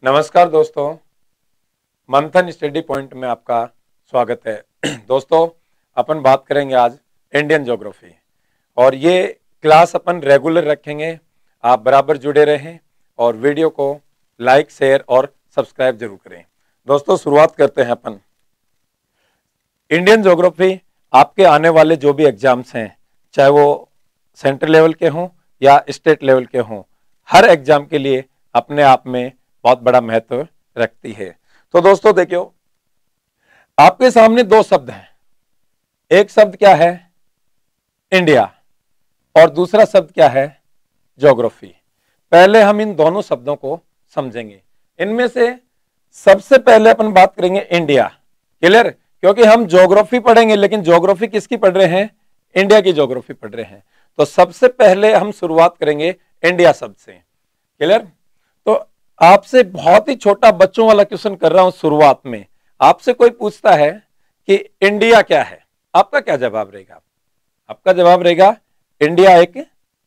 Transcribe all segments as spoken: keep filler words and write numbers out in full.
नमस्कार दोस्तों, मंथन स्टडी पॉइंट में आपका स्वागत है। दोस्तों, अपन बात करेंगे आज इंडियन ज्योग्राफी और ये क्लास अपन रेगुलर रखेंगे। आप बराबर जुड़े रहें और वीडियो को लाइक, शेयर और सब्सक्राइब जरूर करें। दोस्तों, शुरुआत करते हैं अपन। इंडियन ज्योग्राफी आपके आने वाले जो भी एग्जाम्स हैं, चाहे वो सेंट्रल लेवल के हों या स्टेट लेवल के हों, हर एग्जाम के लिए अपने आप में बहुत बड़ा महत्व रखती है। तो दोस्तों देखियो, आपके सामने दो शब्द हैं। एक शब्द क्या है? इंडिया, और दूसरा शब्द क्या है? ज्योग्राफी। पहले हम इन दोनों शब्दों को समझेंगे। इनमें से सबसे पहले अपन बात करेंगे इंडिया। क्लियर? क्योंकि हम ज्योग्राफी पढ़ेंगे, लेकिन ज्योग्राफी किसकी पढ़ रहे हैं? इंडिया की ज्योग्राफी पढ़ रहे हैं। तो सबसे पहले हम शुरुआत करेंगे इंडिया शब्द से। क्लियर? तो आपसे बहुत ही छोटा बच्चों वाला क्वेश्चन कर रहा हूं शुरुआत में। आपसे कोई पूछता है कि इंडिया क्या है, आपका क्या जवाब रहेगा? आपका जवाब रहेगा इंडिया एक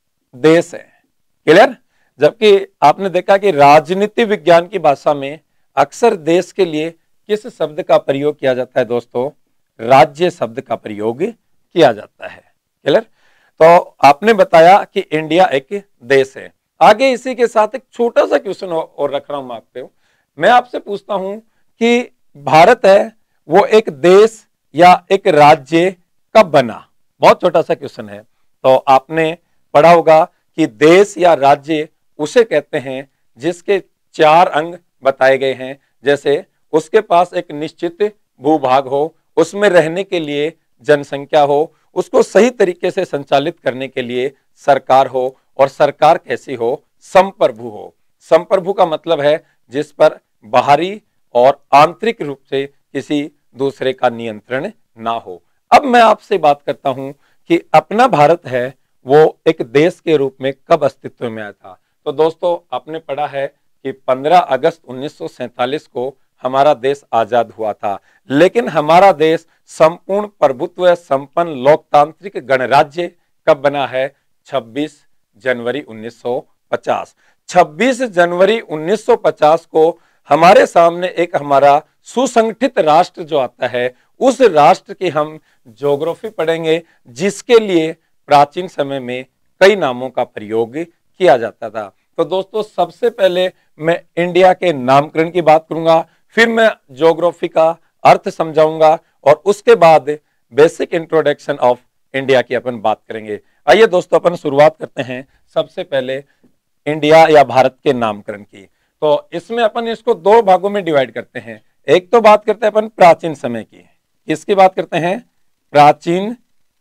देश है। क्लियर? जबकि आपने देखा कि राजनीति विज्ञान की भाषा में अक्सर देश के लिए किस शब्द का प्रयोग किया जाता है दोस्तों? राज्य शब्द का प्रयोग किया जाता है। क्लियर? तो आपने बताया कि इंडिया एक देश है। आगे इसी के साथ एक छोटा सा क्वेश्चन और रख रहा हूं आपको। मैं आपसे पूछता हूं कि भारत है वो एक देश या एक राज्य कब बना? बहुत छोटा सा क्वेश्चन है। तो आपने पढ़ा होगा कि देश या राज्य उसे कहते हैं जिसके चार अंग बताए गए हैं। जैसे उसके पास एक निश्चित भूभाग हो, उसमें रहने के लिए जनसंख्या हो, उसको सही तरीके से संचालित करने के लिए सरकार हो, और सरकार कैसी हो? संप्रभु हो। संप्रभु का मतलब है जिस पर बाहरी और आंतरिक रूप से किसी दूसरे का नियंत्रण ना हो। अब मैं आपसे बात करता हूं कि अपना भारत है वो एक देश के रूप में कब अस्तित्व में आया था? तो दोस्तों, आपने पढ़ा है कि पंद्रह अगस्त उन्नीस सौ सैंतालीस को हमारा देश आजाद हुआ था। लेकिन हमारा देश संपूर्ण प्रभुत्व संपन्न लोकतांत्रिक गणराज्य कब बना है? छब्बीस जनवरी उन्नीस सौ पचास। छब्बीस जनवरी उन्नीस सौ पचास को हमारे सामने एक हमारा सुसंगठित राष्ट्र जो आता है, उस राष्ट्र की हम ज्योग्राफी पढ़ेंगे, जिसके लिए प्राचीन समय में कई नामों का प्रयोग किया जाता था। तो दोस्तों, सबसे पहले मैं इंडिया के नामकरण की बात करूंगा, फिर मैं ज्योग्राफी का अर्थ समझाऊंगा, और उसके बाद बेसिक इंट्रोडक्शन ऑफ इंडिया की अपन बात करेंगे। आइए दोस्तों, अपन शुरुआत करते हैं सबसे पहले इंडिया या भारत के नामकरण की। तो इसमें अपन इसको दो भागों में डिवाइड करते हैं। एक तो बात करते हैं अपन प्राचीन समय की। किसकी बात करते हैं? प्राचीन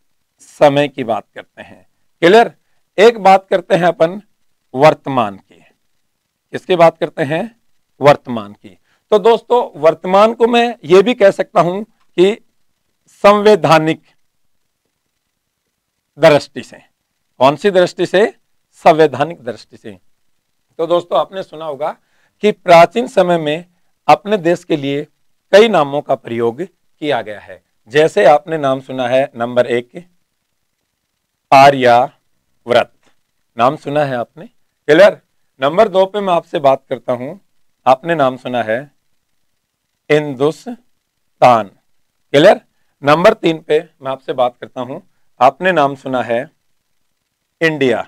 समय की बात करते हैं। क्लियर? एक बात करते हैं अपन वर्तमान की। किसकी बात करते हैं? वर्तमान की। तो दोस्तों, वर्तमान को मैं ये भी कह सकता हूं कि संवैधानिक दृष्टि से। कौन सी दृष्टि से? संवैधानिक दृष्टि से। तो दोस्तों, आपने सुना होगा कि प्राचीन समय में अपने देश के लिए कई नामों का प्रयोग किया गया है। जैसे आपने नाम सुना है, नंबर एक आर्यावर्त, नाम सुना है आपने। क्लियर? नंबर दो पे मैं आपसे बात करता हूं, आपने नाम सुना है हिंदुस्तान। क्लियर? नंबर तीन पे मैं आपसे बात करता हूं, आपने नाम सुना है इंडिया।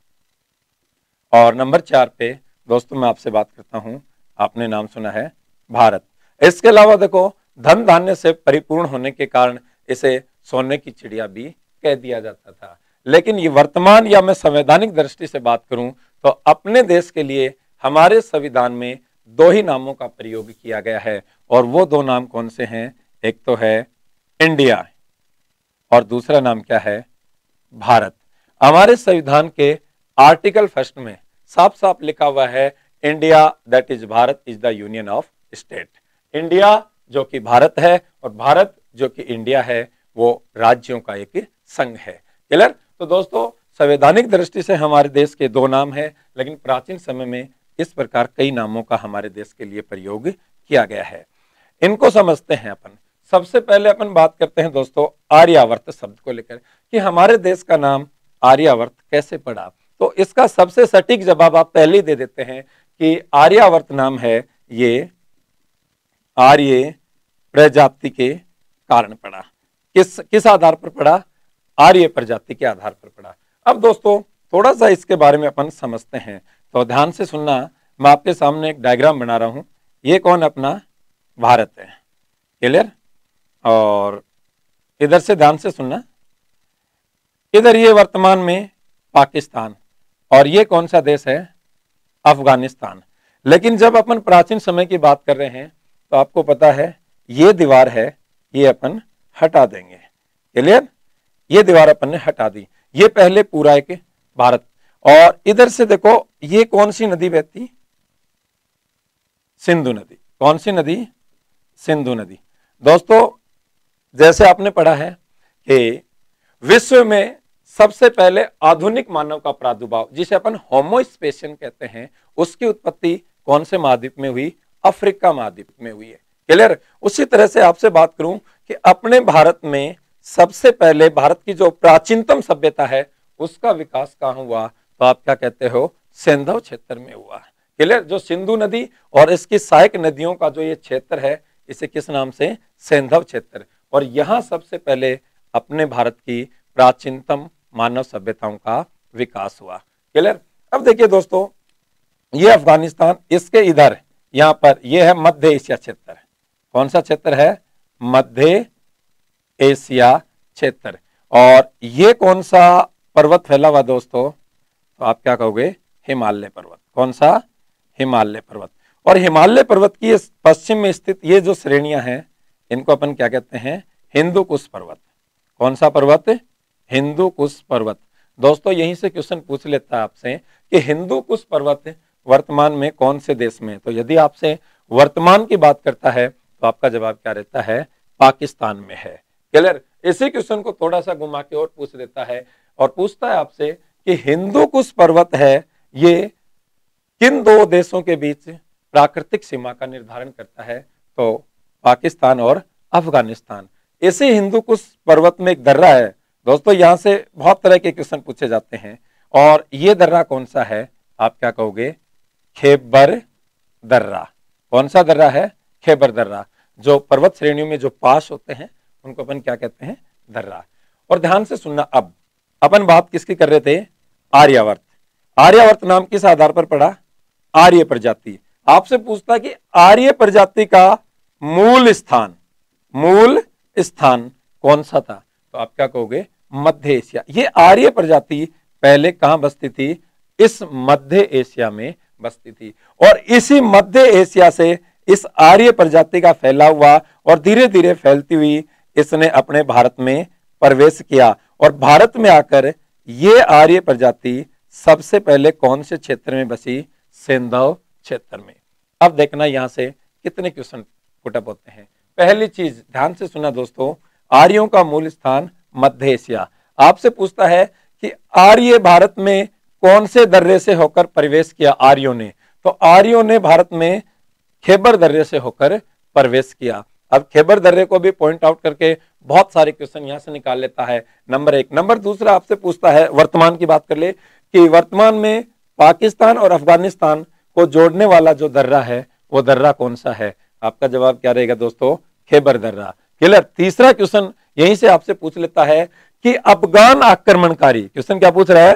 और नंबर चार पे दोस्तों मैं आपसे बात करता हूं, आपने नाम सुना है भारत। इसके अलावा देखो, धन धान्य से परिपूर्ण होने के कारण इसे सोने की चिड़िया भी कह दिया जाता था। लेकिन ये वर्तमान या मैं संवैधानिक दृष्टि से बात करूं तो अपने देश के लिए हमारे संविधान में दो ही नामों का प्रयोग किया गया है, और वो दो नाम कौन से हैं? एक तो है इंडिया और दूसरा नाम क्या है? भारत। हमारे संविधान के आर्टिकल फर्स्ट में साफ साफ लिखा हुआ है, India that is Bharat is the union of state. India जो कि भारत है और भारत जो कि इंडिया है, वो राज्यों का एक संघ है। क्लियर? तो दोस्तों, संवैधानिक दृष्टि से हमारे देश के दो नाम है, लेकिन प्राचीन समय में इस प्रकार कई नामों का हमारे देश के लिए प्रयोग किया गया है। इनको समझते हैं अपन। सबसे पहले अपन बात करते हैं दोस्तों आर्यावर्त शब्द को लेकर कि हमारे देश का नाम आर्यावर्त कैसे पड़ा। तो इसका सबसे सटीक जवाब आप पहले ही दे देते हैं कि आर्यावर्त नाम है ये आर्य प्रजाति के कारण पड़ा। किस किस आधार पर पड़ा? आर्य प्रजाति के आधार पर पड़ा। अब दोस्तों थोड़ा सा इसके बारे में अपन समझते हैं, तो ध्यान से सुनना। मैं आपके सामने एक डायग्राम बना रहा हूं। ये कौन? अपना भारत है। क्लियर? और इधर से ध्यान से सुनना। इधर ये वर्तमान में पाकिस्तान, और ये कौन सा देश है? अफगानिस्तान। लेकिन जब अपन प्राचीन समय की बात कर रहे हैं तो आपको पता है ये दीवार है, ये अपन हटा देंगे। क्लियर? ये दीवार अपन ने हटा दी। ये पहले पूरा एक भारत, और इधर से देखो ये कौन सी नदी बहती? सिंधु नदी। कौन सी नदी? सिंधु नदी। दोस्तों जैसे आपने पढ़ा है कि विश्व में सबसे पहले आधुनिक मानव का प्रादुर्भाव, जिसे अपन होमो स्पेशियन कहते हैं, उसकी उत्पत्ति कौन से महाद्वीप में हुई? अफ्रीका महाद्वीप में हुई है। क्लियर? उसी तरह से आपसे बात करूं कि अपने भारत में सबसे पहले भारत की जो प्राचीनतम सभ्यता है उसका विकास कहां हुआ? तो आप क्या कहते हो? सिंधु क्षेत्र में हुआ। क्लियर? जो सिंधु नदी और इसकी सहायक नदियों का जो ये क्षेत्र है, इसे किस नाम से? सिंधु क्षेत्र। और यहां सबसे पहले अपने भारत की प्राचीनतम मानव सभ्यताओं का विकास हुआ। क्लियर? अब देखिए दोस्तों, ये अफगानिस्तान, इसके इधर यहां पर ये है मध्य एशिया क्षेत्र। कौन सा क्षेत्र है? मध्य एशिया क्षेत्र। और ये कौन सा पर्वत फैला हुआ दोस्तों? तो आप क्या कहोगे? हिमालय पर्वत। कौन सा? हिमालय पर्वत। और हिमालय पर्वत की पश्चिम में स्थित ये जो श्रेणियां हैं, इनको अपन क्या कहते हैं? हिंदू कुश पर्वत। कौन सा पर्वत? हिंदू कुश पर्वत। दोस्तों यहीं से क्वेश्चन पूछ लेता है आपसे कि हिंदू कुश पर्वत वर्तमान में कौन से देश में? तो यदि आपसे वर्तमान की बात करता है तो आपका जवाब क्या रहता है? पाकिस्तान में है। क्लियर? इसी क्वेश्चन को थोड़ा सा घुमा के और पूछ देता है, और पूछता है आपसे कि हिंदू कुश पर्वत है, ये किन दो देशों के बीच प्राकृतिक सीमा का निर्धारण करता है? तो पाकिस्तान और अफगानिस्तान। इसी हिंदू कुश पर्वत में एक दर्रा है दोस्तों। यहां से बहुत तरह के क्वेश्चन पूछे जाते हैं, और ये दर्रा कौन सा है? आप क्या कहोगे? खैबर दर्रा। कौन सा दर्रा है? खैबर दर्रा। जो पर्वत श्रेणियों में जो पास होते हैं उनको अपन क्या कहते हैं? दर्रा। और ध्यान से सुनना, अब अपन बात किसकी कर रहे थे? आर्यावर्त। आर्यावर्त नाम किस आधार पर पड़ा? आर्य प्रजाति। आपसे पूछता कि आर्य प्रजाति का मूल स्थान, मूल स्थान कौन सा था? तो आप क्या कहोगे? मध्य एशिया। ये आर्य प्रजाति पहले कहां बसती थी? इस मध्य एशिया में बसती थी, और इसी मध्य एशिया से इस आर्य प्रजाति का फैलाव हुआ, और धीरे धीरे फैलती हुई इसने अपने भारत में प्रवेश किया। और भारत में आकर ये आर्य प्रजाति सबसे पहले कौन से क्षेत्र में बसी? सिंधु क्षेत्र में। अब देखना यहां से कितने क्वेश्चन पुटअप होते हैं। पहली चीज ध्यान से सुना दोस्तों, आर्यों का मूल स्थान मध्य एशिया। आपसे पूछता है कि आर्य भारत में कौन से दर्रे से होकर प्रवेश किया? आर्यों ने। तो आर्यों ने भारत में खैबर दर्रे से होकर प्रवेश किया। अब खैबर दर्रे को भी पॉइंट आउट करके बहुत सारे क्वेश्चन यहां से निकाल लेता है। नंबर एक। नंबर दूसरा आपसे पूछता है, वर्तमान की बात कर ले, कि वर्तमान में पाकिस्तान और अफगानिस्तान को जोड़ने वाला जो दर्रा है वो दर्रा कौन सा है? आपका जवाब क्या रहेगा दोस्तों? खैबर दर्रा। क्लियर? तीसरा क्वेश्चन यहीं से आपसे पूछ लेता है कि अफगान आक्रमणकारी, क्वेश्चन क्या पूछ रहा है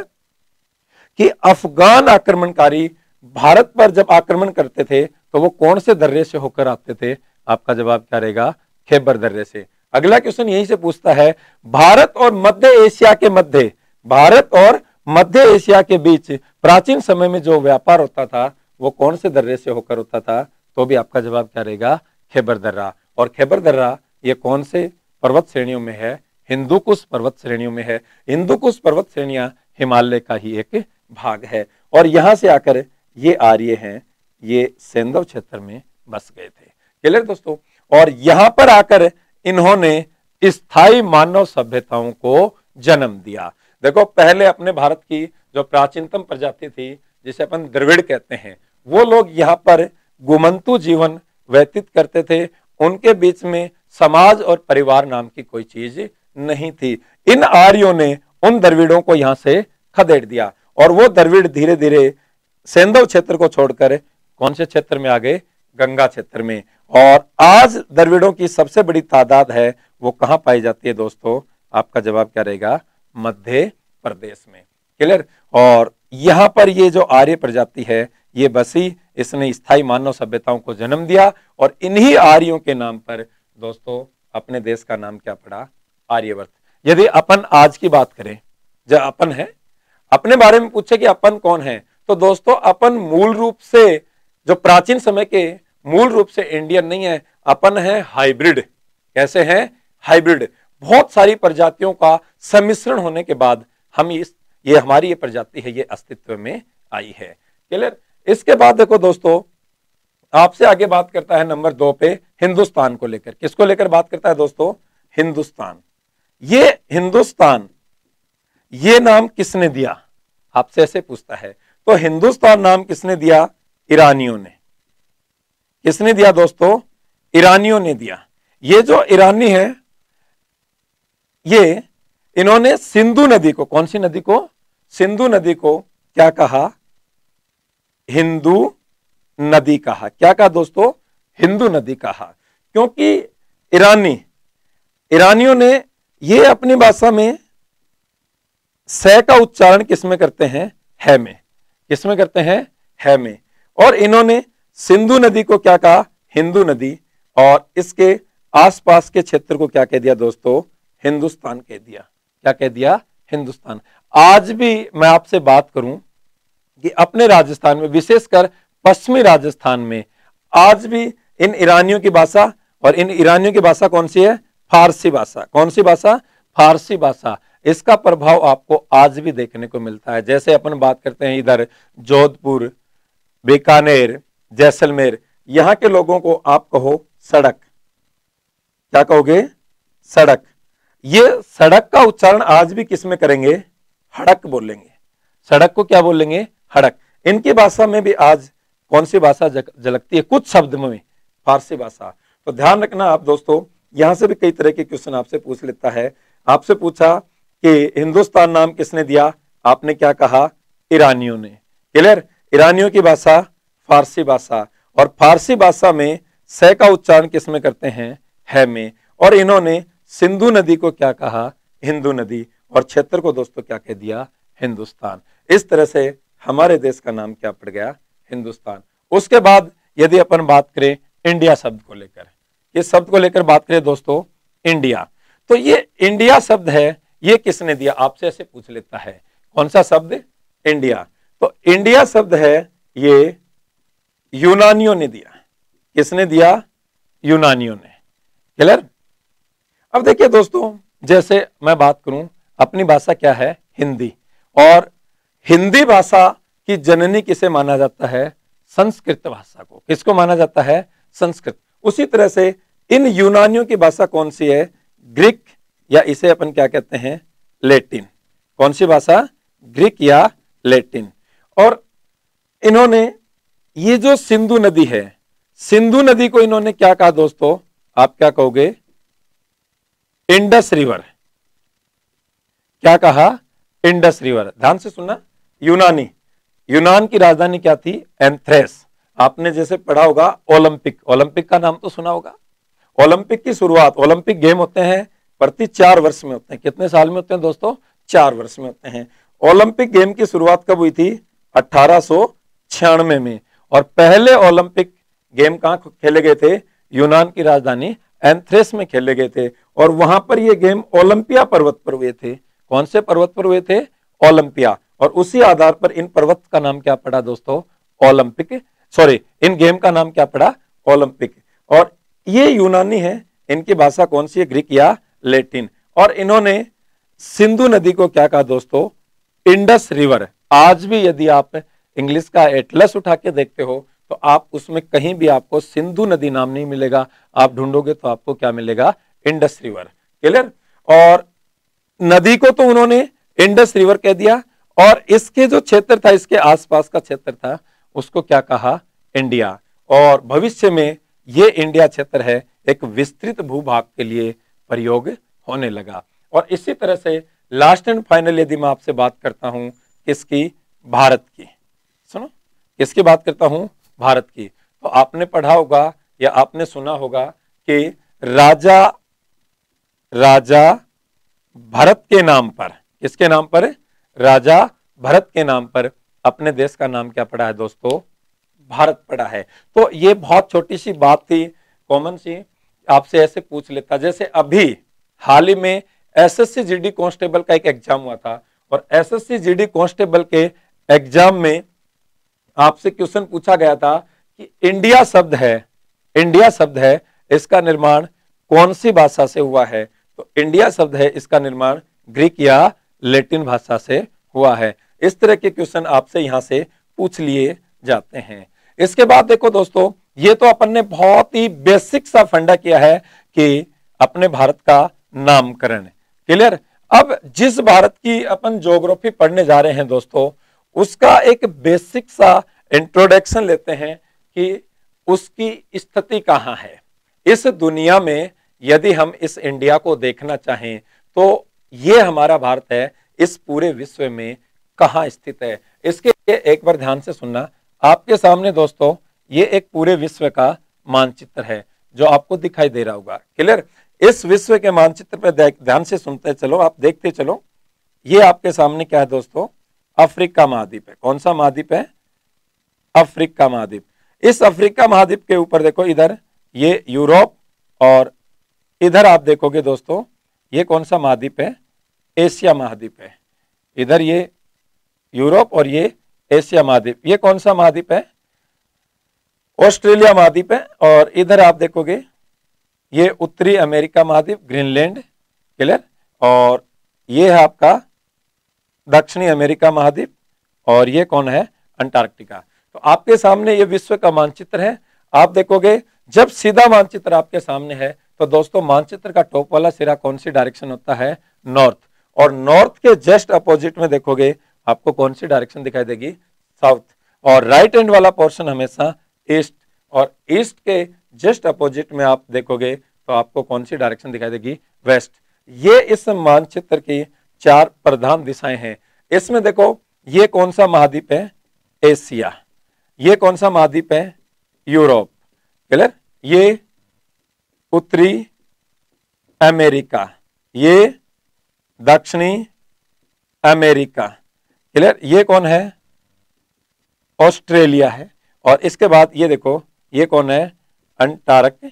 कि अफगान आक्रमणकारी भारत पर जब आक्रमण करते थे तो वो कौन से दर्रे से होकर आते थे? आपका जवाब क्या रहेगा? खैबर दर्रे से। अगला क्वेश्चन यहीं से पूछता है, भारत और मध्य एशिया के मध्य भारत और मध्य एशिया के बीच प्राचीन समय में जो व्यापार होता था वो कौन से दर्रे से होकर होता था? तो भी आपका जवाब क्या रहेगा? खैबर दर्रा। और खैबर दर्रा ये कौन से पर्वत श्रेणियों में है? हिंदू कुश पर्वत श्रेणियों में है। हिंदू कुश पर्वत श्रेणियां हिमालय का ही एक भाग है, और यहां से आकर ये आर्य हैं, ये सिंधु क्षेत्र में बस गए थे। क्लियर दोस्तों? और यहां पर आकर इन्होंने स्थायी मानव सभ्यताओं को जन्म दिया। देखो पहले अपने भारत की जो प्राचीनतम प्रजाति थी जिसे अपन द्रविड़ कहते हैं, वो लोग यहाँ पर गुमंतु जीवन व्यतीत करते थे। उनके बीच में समाज और परिवार नाम की कोई चीज नहीं थी। इन आर्यों ने उन द्रविड़ों को यहां से खदेड़ दिया, और वो द्रविड़ धीरे धीरे सिंधु क्षेत्र को छोड़कर कौन से क्षेत्र में आ गए? गंगा क्षेत्र में। और आज द्रविड़ों की सबसे बड़ी तादाद है वो कहां पाई जाती है दोस्तों? आपका जवाब क्या रहेगा? मध्य प्रदेश में। क्लियर? और यहां पर ये जो आर्य प्रजाति है ये बसी, इसने स्थायी मानव सभ्यताओं को जन्म दिया और इन्हीं आर्यों के नाम पर दोस्तों अपने देश का नाम क्या पड़ा? आर्यवर्त। यदि अपन आज की बात करें, जब अपन है, अपने बारे में पूछे कि अपन कौन है, तो दोस्तों अपन मूल रूप से जो प्राचीन समय के मूल रूप से इंडियन नहीं है, अपन है हाइब्रिड। कैसे हैं? हाइब्रिड। बहुत सारी प्रजातियों का सम्मिश्रण होने के बाद हम इस ये हमारी ये प्रजाति है ये अस्तित्व में आई है। क्लियर? इसके बाद देखो दोस्तों, आपसे आगे बात करता है नंबर दो पे हिंदुस्तान को लेकर। किसको लेकर बात करता है दोस्तों? हिंदुस्तान। ये हिंदुस्तान ये नाम किसने दिया? आपसे ऐसे पूछता है। तो हिंदुस्तान नाम किसने दिया? ईरानियों ने। किसने दिया दोस्तों? ईरानियों ने दिया। ये जो ईरानी है ये इन्होंने सिंधु नदी को, कौन सी नदी को? सिंधु नदी को क्या कहा? हिंदू नदी कहा। क्या कहा दोस्तों? हिंदू नदी कहा। क्योंकि ईरानी ईरानियों ने ये अपनी भाषा में स का उच्चारण किसमें करते हैं? है में। किसमें करते हैं? है में। और इन्होंने सिंधु नदी को क्या कहा? हिंदू नदी। और इसके आसपास के क्षेत्र को क्या कह दिया दोस्तों? हिंदुस्तान कह दिया। क्या कह दिया? हिंदुस्तान। आज भी मैं आपसे बात करूं कि अपने राजस्थान में, विशेषकर पश्चिमी राजस्थान में, आज भी इन ईरानियों की भाषा, और इन ईरानियों की भाषा कौन सी है? फारसी भाषा। कौन सी भाषा? फारसी भाषा। इसका प्रभाव आपको आज भी देखने को मिलता है। जैसे अपन बात करते हैं इधर जोधपुर, बीकानेर, जैसलमेर, यहां के लोगों को आप कहो सड़क। क्या कहोगे? सड़क। ये सड़क का उच्चारण आज भी किस में करेंगे? हड़क बोलेंगे। सड़क को क्या बोलेंगे? हड़क। इनकी भाषा में भी आज कौन सी भाषा झलकती है? कुछ शब्द में फारसी भाषा। तो ध्यान रखना आप दोस्तों, यहां से भी कई तरह के क्वेश्चन आपसे पूछ लेता है। आपसे पूछा कि हिंदुस्तान नाम किसने दिया? आपने क्या कहा? ईरानियों ने। क्लियर? ईरानियों की भाषा फारसी भाषा, और फारसी भाषा में स का उच्चारण किसमें करते हैं? है में। और इन्होंने सिंधु नदी को क्या कहा? हिंदू नदी। और क्षेत्र को दोस्तों क्या कह दिया? हिंदुस्तान। इस तरह से हमारे देश का नाम क्या पड़ गया? हिंदुस्तान। उसके बाद यदि अपन बात करें इंडिया शब्द को लेकर, इस शब्द को लेकर बात करें दोस्तों, इंडिया, तो ये इंडिया शब्द है ये किसने दिया? आपसे ऐसे पूछ लेता है। कौन सा शब्द? इंडिया। तो इंडिया शब्द है ये यूनानियों ने दिया। किसने दिया? यूनानियों ने। क्लियर? अब देखिए दोस्तों, जैसे मैं बात करूं, अपनी भाषा क्या है? हिंदी। और हिंदी भाषा की जननी किसे माना जाता है? संस्कृत भाषा को। किसको माना जाता है? संस्कृत। उसी तरह से इन यूनानियों की भाषा कौन सी है? ग्रीक, या इसे अपन क्या कहते हैं? लैटिन। कौन सी भाषा? ग्रीक या लैटिन। और इन्होंने ये जो सिंधु नदी है, सिंधु नदी को इन्होंने क्या कहा दोस्तों? आप क्या कहोगे? Indus river. क्या कहा? Indus river. ध्यान से सुनना। यूनानी, यूनान की राजधानी क्या थी? एंथ्रेस। आपने जैसे पढ़ा होगा ओलंपिक, ओलंपिक का नाम तो सुना होगा। ओलंपिक की शुरुआत, ओलंपिक गेम होते हैं प्रति चार वर्ष में होते हैं। कितने साल में होते हैं दोस्तों? चार वर्ष में होते हैं। ओलंपिक गेम की शुरुआत कब हुई थी? अठारह सौ छियानवे में। और पहले ओलंपिक गेम कहां खेले गए थे? यूनान की राजधानी एंथ्रेस में खेले गए थे। और वहां पर ये गेम ओलंपिया पर्वत पर हुए थे। कौन से पर्वत पर हुए थे? ओलंपिया। और उसी आधार पर इन पर्वत का नाम क्या पड़ा दोस्तों? ओलंपिक। सॉरी, इन गेम का नाम क्या पड़ा? ओलंपिक। और ये यूनानी है, इनकी भाषा कौन सी है? ग्रीक या लैटिन। और इन्होंने सिंधु नदी को क्या कहा दोस्तों? Indus river. आज भी यदि आप इंग्लिश का एटलस उठा के देखते हो तो आप उसमें कहीं भी आपको सिंधु नदी नाम नहीं मिलेगा। आप ढूंढोगे तो आपको क्या मिलेगा? Indus river. क्लियर? और नदी को तो उन्होंने इंडस रिवर कह दिया, और इसके जो क्षेत्र था, इसके आसपास का क्षेत्र था, उसको क्या कहा? इंडिया। और भविष्य में ये इंडिया क्षेत्र है एक विस्तृत भूभाग के लिए प्रयोग होने लगा। और इसी तरह से लास्ट एंड फाइनल यदि मैं आपसे बात करता हूं किसकी? भारत की। सुनो, किसकी बात करता हूं? भारत की। तो आपने पढ़ा होगा या आपने सुना होगा कि राजा राजा भरत के नाम पर, किसके नाम पर? राजा भरत के नाम पर अपने देश का नाम क्या पड़ा है दोस्तों? भारत पड़ा है। तो ये बहुत छोटी सी बात थी, कॉमन सी, आपसे ऐसे पूछ लेता। जैसे अभी हाल ही में एसएससी जीडी कांस्टेबल का एक एग्जाम हुआ था, और एसएससी जीडी कांस्टेबल के एग्जाम में आपसे क्वेश्चन पूछा गया था कि इंडिया शब्द है, इंडिया शब्द है, इसका निर्माण कौन सी भाषा से हुआ है? तो इंडिया शब्द है, इसका निर्माण ग्रीक या लैटिन भाषा से हुआ है। इस तरह के क्वेश्चन आपसे यहां से पूछ लिए जाते हैं। इसके बाद देखो दोस्तों, ये तो अपन ने बहुत ही बेसिक सा फंडा किया है कि अपने भारत का नामकरण, क्लियर। अब जिस भारत की अपन ज्योग्राफी पढ़ने जा रहे हैं दोस्तों, उसका एक बेसिक सा इंट्रोडक्शन लेते हैं कि उसकी स्थिति कहां है इस दुनिया में। यदि हम इस इंडिया को देखना चाहें तो ये हमारा भारत है, इस पूरे विश्व में कहां स्थित है। इसके लिए एक बार ध्यान से सुनना। आपके सामने दोस्तों ये एक पूरे विश्व का मानचित्र है जो आपको दिखाई दे रहा होगा, क्लियर। इस विश्व के मानचित्र पर ध्यान से सुनते चलो, आप देखते चलो। ये आपके सामने क्या है दोस्तों? अफ्रीका महाद्वीप है। कौन सा महाद्वीप है? अफ्रीका महाद्वीप। इस अफ्रीका महाद्वीप के ऊपर देखो, इधर ये यूरोप, और इधर आप देखोगे दोस्तों ये कौन सा महाद्वीप है? एशिया महाद्वीप है। इधर ये यूरोप और ये एशिया महाद्वीप। ये कौन सा महाद्वीप है? ऑस्ट्रेलिया महाद्वीप है। और इधर आप देखोगे ये उत्तरी अमेरिका महाद्वीप, ग्रीनलैंड, क्लियर। और ये है आपका दक्षिणी अमेरिका महाद्वीप, और ये कौन है? अंटार्कटिका। तो आपके सामने ये विश्व का मानचित्र है। आप देखोगे जब सीधा मानचित्र आपके सामने है तो दोस्तों मानचित्र का टॉप वाला सिरा कौन सी डायरेक्शन होता है? नॉर्थ। और नॉर्थ के जस्ट अपोजिट में देखोगे आपको कौन सी डायरेक्शन दिखाई देगी? साउथ। और राइट हैंड वाला पोर्शन हमेशा ईस्ट, और ईस्ट के जस्ट अपोजिट में आप देखोगे तो आपको कौन सी डायरेक्शन दिखाई देगी? वेस्ट। ये इस मानचित्र की चार प्रधान दिशाएं हैं। इसमें देखो ये कौन सा महाद्वीप है? एशिया। ये कौन सा महाद्वीप है? Europe, clear. ये उत्तरी अमेरिका, ये दक्षिणी अमेरिका, क्लियर। ये कौन है? ऑस्ट्रेलिया है। और इसके बाद ये देखो ये कौन है? अंटार्कटिका।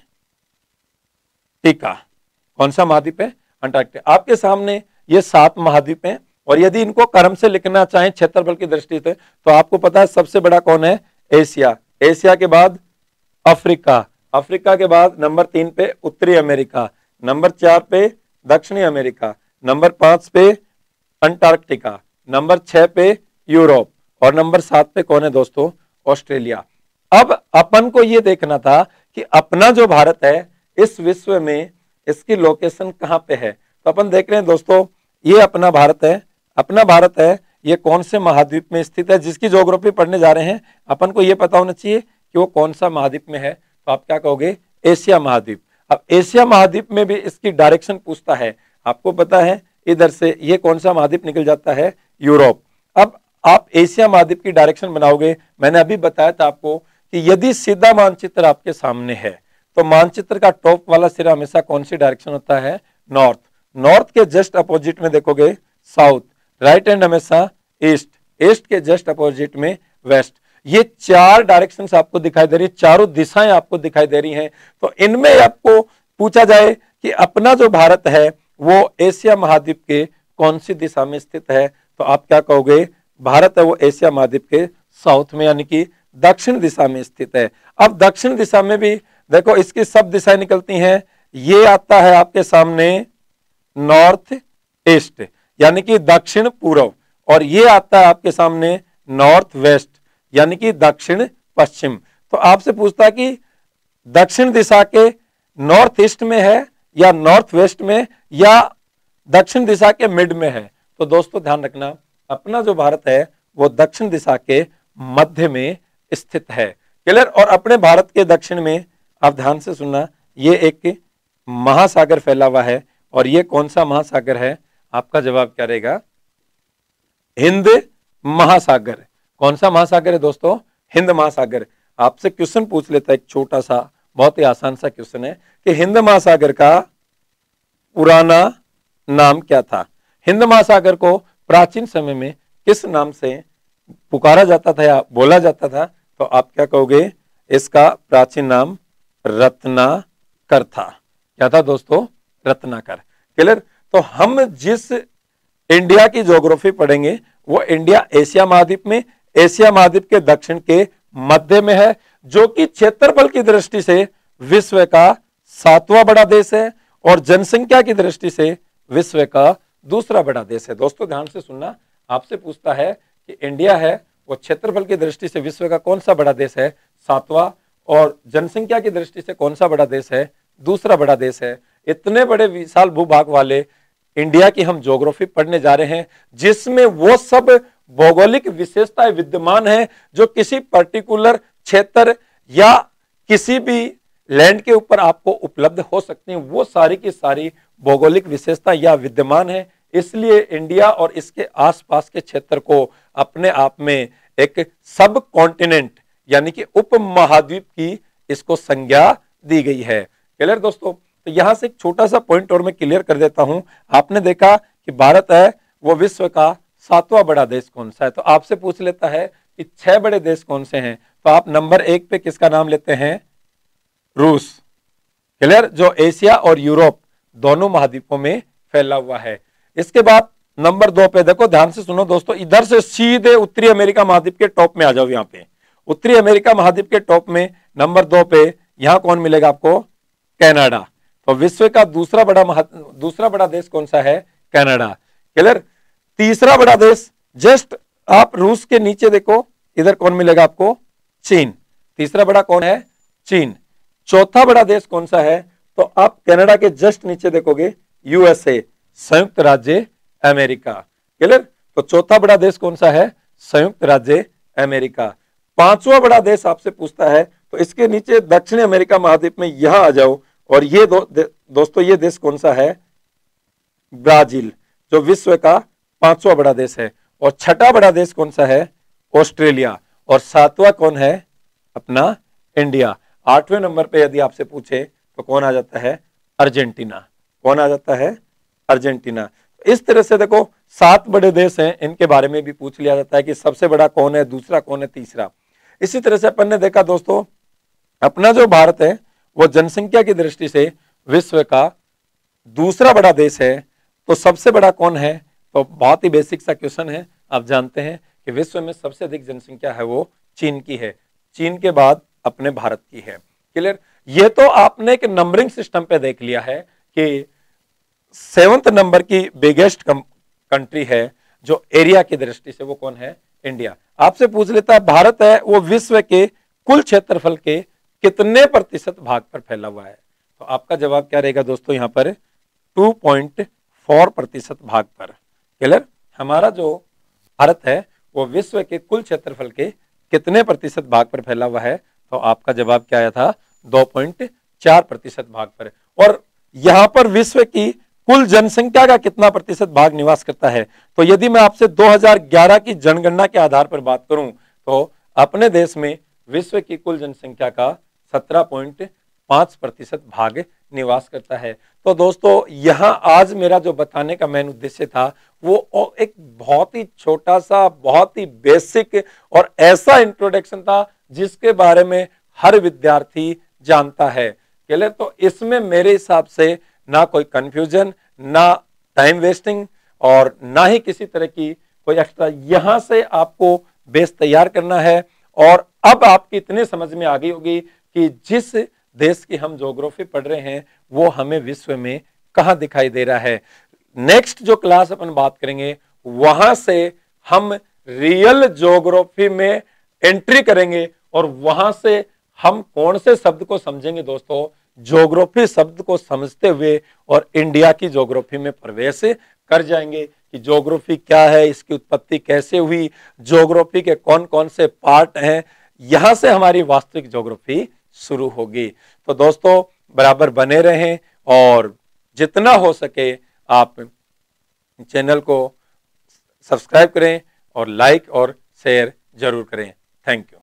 कौन सा महाद्वीप है? अंटार्कटिका। आपके सामने ये सात महाद्वीप हैं, और यदि इनको क्रम से लिखना चाहें क्षेत्रफल की दृष्टि से तो आपको पता है सबसे बड़ा कौन है? एशिया। एशिया के बाद अफ्रीका, अफ्रीका के बाद नंबर तीन पे उत्तरी अमेरिका, नंबर चार पे दक्षिणी अमेरिका, नंबर पांच पे अंटार्कटिका, नंबर छह पे यूरोप, और नंबर सात पे कौन है दोस्तों? ऑस्ट्रेलिया। अब अपन को यह देखना था कि अपना जो भारत है इस विश्व में इसकी लोकेशन कहां पे है। तो अपन देख रहे हैं दोस्तों ये अपना भारत है, अपना भारत है, ये कौन से महाद्वीप में स्थित है। जिसकी ज्योग्राफी पढ़ने जा रहे हैं अपन को यह पता होना चाहिए कि वो कौन सा महाद्वीप में है। तो आप क्या कहोगे? एशिया महाद्वीप। अब एशिया महाद्वीप में भी इसकी डायरेक्शन पूछता है। आपको पता है इधर से ये कौन सा महाद्वीप निकल जाता है? यूरोप। अब आप एशिया महाद्वीप की डायरेक्शन बनाओगे। मैंने अभी बताया था आपको कि यदि सीधा मानचित्र आपके सामने है तो मानचित्र का टॉप वाला सिरा हमेशा कौन सी डायरेक्शन होता है? नॉर्थ। नॉर्थ के जस्ट अपोजिट में देखोगे साउथ, राइट हैंड हमेशा ईस्ट, ईस्ट के जस्ट अपोजिट में वेस्ट। ये चार डायरेक्शंस आपको दिखाई दे रही, चारों दिशाएं आपको दिखाई दे रही हैं। तो इनमें आपको पूछा जाए कि अपना जो भारत है वो एशिया महाद्वीप के कौन सी दिशा में स्थित है, तो आप क्या कहोगे? भारत है वो एशिया महाद्वीप के साउथ में, यानी कि दक्षिण दिशा में स्थित है। अब दक्षिण दिशा में भी देखो इसकी सब दिशाएं निकलती हैं। ये आता है आपके सामने नॉर्थ ईस्ट, यानी कि दक्षिण पूर्व, और ये आता है आपके सामने नॉर्थ वेस्ट, यानी कि दक्षिण पश्चिम। तो आपसे पूछता है कि दक्षिण दिशा के नॉर्थ ईस्ट में है या नॉर्थ वेस्ट में या दक्षिण दिशा के मिड में है। तो दोस्तों ध्यान रखना अपना जो भारत है वो दक्षिण दिशा के मध्य में स्थित है, क्लियर। और अपने भारत के दक्षिण में आप ध्यान से सुनना ये एक महासागर फैला हुआ है, और ये कौन सा महासागर है? आपका जवाब क्या रहेगा? हिंद महासागर। कौन सा महासागर है दोस्तों? हिंद महासागर। आपसे क्वेश्चन पूछ लेता है एक छोटा सा, बहुत ही आसान सा क्वेश्चन है कि हिंद महासागर का पुराना नाम क्या था। हिंद महासागर को प्राचीन समय में किस नाम से पुकारा जाता था या बोला जाता था, तो आप क्या कहोगे, इसका प्राचीन नाम रत्नाकर था। क्या था दोस्तों, रत्नाकर। क्लियर। तो हम जिस इंडिया की ज्योग्राफी पढ़ेंगे वो इंडिया एशिया महाद्वीप में, एशिया महाद्वीप के दक्षिण के मध्य में है, जो कि क्षेत्रफल की दृष्टि से विश्व का सातवां बड़ा देश है और जनसंख्या की दृष्टि से विश्व का दूसरा बड़ा देश है। दोस्तों ध्यान से सुनना, आपसे पूछता है कि इंडिया है वो क्षेत्रफल की दृष्टि से विश्व का कौन सा बड़ा देश है, सातवां, और जनसंख्या की दृष्टि से कौन सा बड़ा देश है, दूसरा बड़ा देश है। इतने बड़े विशाल भूभाग वाले इंडिया की हम ज्योग्राफी पढ़ने जा रहे हैं जिसमें वो सब भौगोलिक विशेषताएं विद्यमान है जो किसी पर्टिकुलर क्षेत्र या किसी भी लैंड के ऊपर आपको उपलब्ध हो सकती हैं, वो सारी की सारी भौगोलिक विशेषता या विद्यमान है। इसलिए इंडिया और इसके आसपास के क्षेत्र को अपने आप में एक सब कॉन्टिनेंट यानी कि उप महाद्वीप की इसको संज्ञा दी गई है। क्लियर दोस्तों। तो यहां से एक छोटा सा पॉइंट और मैं क्लियर कर देता हूं। आपने देखा कि भारत है वो विश्व का सातवां बड़ा देश कौन सा है, तो आपसे पूछ लेता है कि छह बड़े देश कौन से हैं, तो आप नंबर एक पे किसका नाम लेते हैं, रूस। क्लियर, जो एशिया और यूरोप दोनों महाद्वीपों में फैला हुआ है। इसके बाद नंबर दो पे देखो, ध्यान से सुनो दोस्तों, इधर से सीधे उत्तरी अमेरिका महाद्वीप के टॉप में आ जाओ। यहाँ पे उत्तरी अमेरिका महाद्वीप के टॉप में नंबर दो पे यहां कौन मिलेगा आपको, कनाडा। तो विश्व का दूसरा बड़ा दूसरा बड़ा देश कौन सा है, कनाडा। क्लियर। तीसरा बड़ा देश जस्ट आप रूस के नीचे देखो, इधर कौन मिलेगा आपको, चीन। तीसरा बड़ा कौन है, चीन। चौथा बड़ा देश कौन सा है, तो आप कनाडा के जस्ट नीचे देखोगे, यूएसए, संयुक्त राज्य अमेरिका। क्लियर। तो चौथा बड़ा देश कौन सा है, संयुक्त राज्य अमेरिका। पांचवा बड़ा देश आपसे पूछता है तो इसके नीचे दक्षिण अमेरिका महाद्वीप में यहां आ जाओ, और ये दो, दोस्तों ये देश कौन सा है, ब्राजील, जो विश्व का पांचवा बड़ा देश है। और छठा बड़ा देश कौन सा है, ऑस्ट्रेलिया। और सातवां कौन है, अपना इंडिया। आठवें नंबर पे यदि आपसे पूछे तो कौन आ जाता है, अर्जेंटीना। कौन आ जाता है, अर्जेंटीना। इस तरह से देखो सात बड़े देश हैं, इनके बारे में भी पूछ लिया जाता है कि सबसे बड़ा कौन है, दूसरा कौन है, तीसरा। इसी तरह से अपन ने देखा दोस्तों, अपना जो भारत है वो जनसंख्या की दृष्टि से विश्व का दूसरा बड़ा देश है। तो सबसे बड़ा कौन है, तो बहुत ही बेसिक सा क्वेश्चन है। आप जानते हैं कि विश्व में सबसे अधिक जनसंख्या है वो चीन की है, चीन के बाद अपने भारत की है। क्लियर। ये तो आपने एक नंबरिंग सिस्टम पे देख लिया है कि सेवंथ नंबर की बिगेस्ट कंट्री है जो एरिया की दृष्टि से, वो कौन है, इंडिया। आपसे पूछ लेता है भारत है वो विश्व के कुल क्षेत्रफल के कितने प्रतिशत भाग पर फैला हुआ है, तो आपका जवाब क्या रहेगा दोस्तों, यहां पर दो पॉइंट चार प्रतिशत भाग पर। क्लियर। हमारा जो भारत है वो विश्व के कुल क्षेत्रफल के कितने प्रतिशत भाग पर फैला हुआ है, तो आपका जवाब क्या आया था, दो पॉइंट चार प्रतिशत भाग पर। और यहां पर विश्व की कुल जनसंख्या का कितना प्रतिशत भाग निवास करता है, तो यदि मैं आपसे दो हज़ार ग्यारह की जनगणना के आधार पर बात करूं तो अपने देश में विश्व की कुल जनसंख्या का सत्रह पॉइंट पांच प्रतिशत भाग निवास करता है। तो दोस्तों यहां आज मेरा जो बताने का मेन उद्देश्य था वो एक बहुत ही छोटा सा, बहुत ही बेसिक और ऐसा इंट्रोडक्शन था जिसके बारे में हर विद्यार्थी जानता है। क्लियर। तो इसमें मेरे हिसाब से ना कोई कंफ्यूजन, ना टाइम वेस्टिंग और ना ही किसी तरह की कोई एक्स्ट्रा, यहां से आपको बेस तैयार करना है। और अब आपकी इतनी समझ में आ गई होगी कि जिस देश की हम ज्योग्राफी पढ़ रहे हैं वो हमें विश्व में कहां दिखाई दे रहा है। नेक्स्ट जो क्लास अपन बात करेंगे वहां से हम रियल ज्योग्राफी में एंट्री करेंगे और वहां से हम कौन से शब्द को समझेंगे दोस्तों, ज्योग्राफी शब्द को समझते हुए और इंडिया की ज्योग्राफी में प्रवेश कर जाएंगे कि ज्योग्राफी क्या है, इसकी उत्पत्ति कैसे हुई, ज्योग्राफी के कौन कौन से पार्ट हैं, यहां से हमारी वास्तविक ज्योग्राफी शुरू होगी। तो दोस्तों बराबर बने रहें और जितना हो सके आप चैनल को सब्सक्राइब करें और लाइक और शेयर जरूर करें। Thank you.